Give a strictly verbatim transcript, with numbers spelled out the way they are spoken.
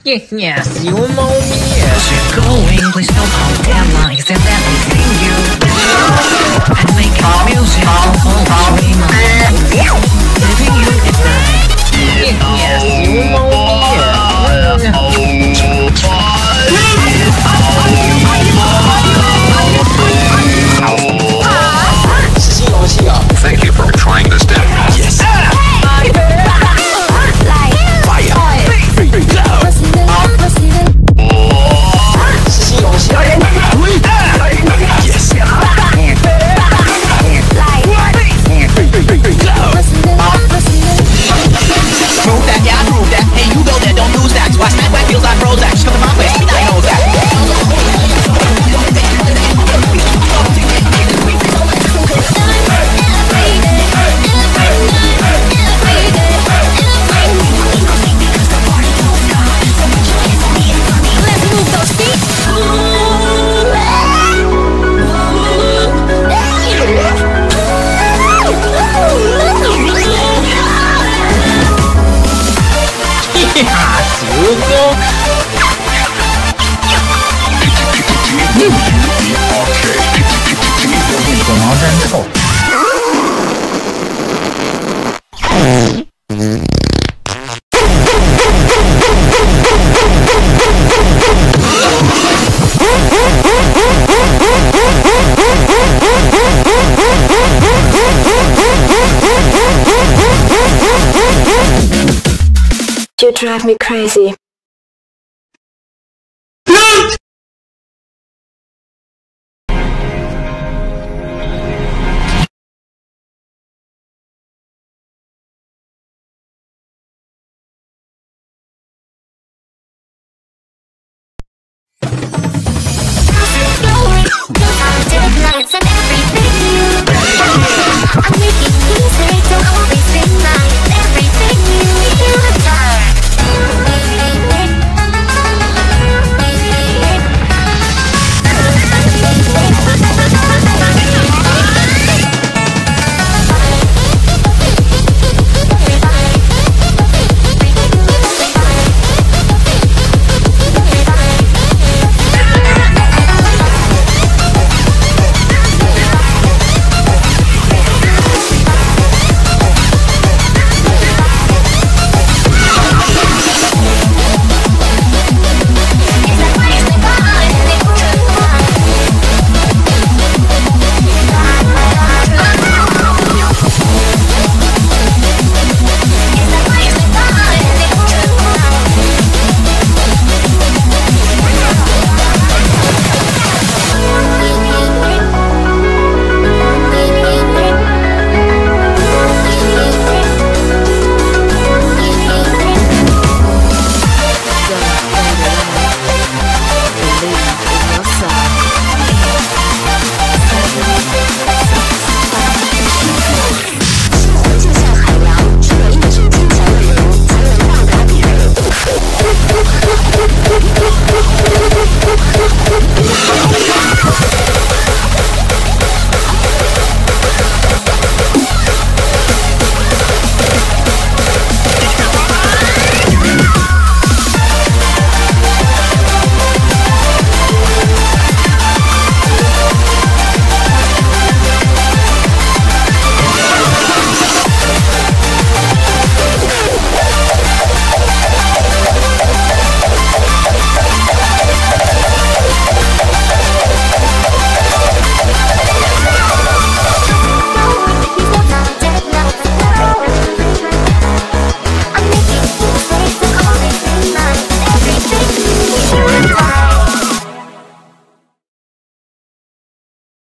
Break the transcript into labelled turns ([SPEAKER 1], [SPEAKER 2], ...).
[SPEAKER 1] Yes, yes, you know me.
[SPEAKER 2] Going, please don't hold that line, except that we sing you. And make our music always remind. Living you at night.
[SPEAKER 1] Yes, yes, you know me.
[SPEAKER 3] Thank you for trying this demo. Yes. Fire.
[SPEAKER 4] Move that, yeah, I prove that. Hey, you go there, don't lose that. Watch that whack feels like Prozac. Just come to my place, I know that.
[SPEAKER 5] You drive me crazy.